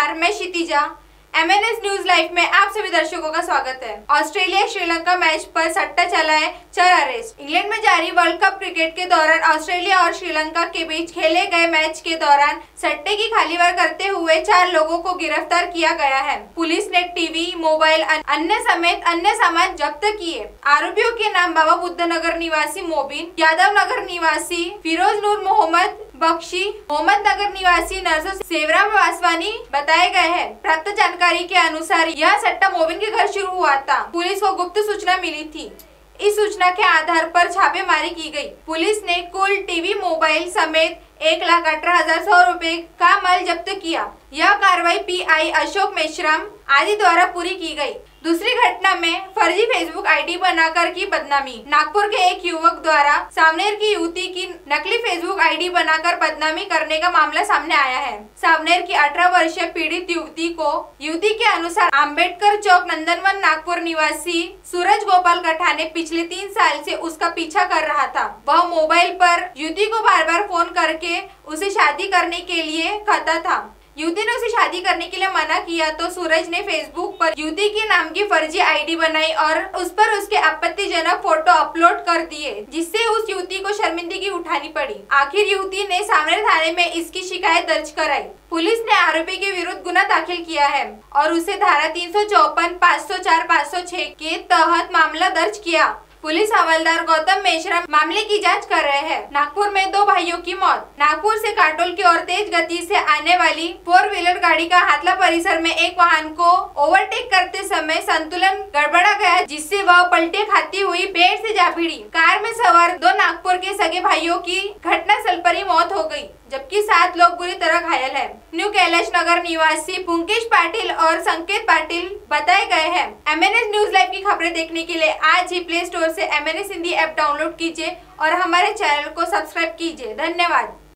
नमस्कार, मैं Kshitija. MNS news live में आप सभी दर्शकों का स्वागत है। ऑस्ट्रेलिया श्रीलंका मैच पर सट्टा चला है, 4 अरेस्ट। इंग्लैंड में जारी वर्ल्ड कप क्रिकेट के दौरान ऑस्ट्रेलिया और श्रीलंका के बीच खेले गए मैच के दौरान सट्टे की खालीवार करते हुए 4 लोगों को गिरफ्तार किया गया है। पुलिस ने टीवी, मोबाइल अन्य समेत अन्य सामान जब्त किए। आरोपियों के नाम बाबा बुद्ध नगर निवासी मोबिन, यादव नगर निवासी फिरोज नूर मोहम्मद बख्शी, मोहम्मद नगर निवासी नरसो सेवराम वासवानी बताए गए हैं। प्राप्त जानकारी के अनुसार यह सट्टा मोबिन के घर शुरू हुआ था। पुलिस को गुप्त सूचना मिली थी। इस सूचना के आधार पर छापेमारी की गई। पुलिस ने कुल टीवी, मोबाइल समेत 1,18,100 रुपए का माल जब्त किया। यह कार्रवाई PI अशोक मेश्राम आदि द्वारा पूरी की गई। दूसरी घटना में फर्जी फेसबुक आईडी बनाकर की बदनामी। नागपुर के एक युवक द्वारा सावनेर की युवती की नकली फेसबुक आईडी बनाकर बदनामी करने का मामला सामने आया है। सावनेर की 18 वर्षीय पीड़ित युवती के अनुसार आम्बेडकर चौक नंदनवन नागपुर निवासी सूरज गोपाल कठाने पिछले 3 साल से उसका पीछा कर रहा था। वह मोबाइल पर युवती को बार बार फोन करके उसे शादी करने के लिए कहता था। युवती ने उसे शादी करने के लिए मना किया तो सूरज ने फेसबुक पर युवती के नाम की फर्जी आईडी बनाई और उस पर उसके आपत्तिजनक फोटो अपलोड कर दिए, जिससे उस युवती को शर्मिंदगी उठानी पड़ी। आखिर युवती ने सावनेर थाने में इसकी शिकायत दर्ज कराई। पुलिस ने आरोपी के विरुद्ध गुना दाखिल किया है और उसे धारा 354, 504, 506 के तहत मामला दर्ज किया। पुलिस हवलदार गौतम मेश्राम मामले की जांच कर रहे हैं। नागपुर में 2 भाइयों की मौत। नागपुर से काटोल की ओर तेज गति से आने वाली 4 व्हीलर गाड़ी का हाथला परिसर में एक वाहन को ओवरटेक करते समय संतुलन गड़बड़ा गया, जिससे वह पलटे खाती हुई पेड़ से जा भिड़ी। कार में सवार 2 नागपुर के सगे भाइयों की घटनास्थल पर ही मौत हो गई, जबकि 7 लोग बुरी तरह घायल हैं। न्यू कैलाश नगर निवासी पुंकेश पाटिल और संकेत पाटिल बताए गए हैं। MNS न्यूज लाइव की खबरें देखने के लिए आज ही प्ले स्टोर से MNS हिंदी ऐप डाउनलोड कीजिए और हमारे चैनल को सब्सक्राइब कीजिए। धन्यवाद।